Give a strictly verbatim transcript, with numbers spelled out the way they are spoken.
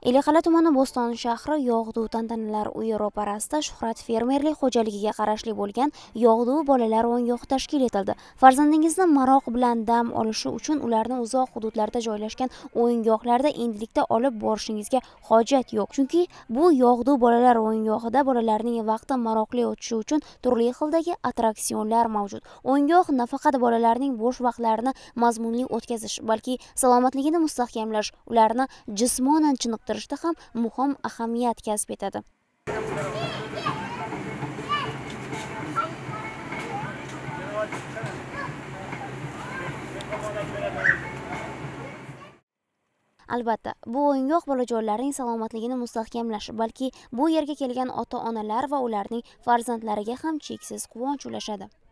Elixala tumani Bo'ston shahri Yog'du tantanalar uyi ro'parasida Shuhrat fermerlik xo'jaligiga qarashli bo'lgan Yog'du bolalar o'yingohi tashkil etildi. Farzandingizni maroq bilan dam olishi uchun ularni uzoq hududlarda joylashgan o'yingohlarda endilikda olib borishingizga hojat yo'q. Chunki bu Yog'du bolalar o'yingohida bolalarning vaqti maroqli o'tishi uchun turli xildagi attraksionlar mavjud. O'yingoh nafaqat bolalarning bo'sh vaqtlarini mazmunli o'tkazish, balki salomatligini mustahkamlash, ularni jismonan chiniqtirishda ham muhim ahamiyat kasb etadi. Albatta, bu o'yingoh bolajonlarning salomatligini mustahkamlash, balki bu yerga kelgan ota-onalar va ularning farzandlariga ham cheksiz quvonch ulashadi.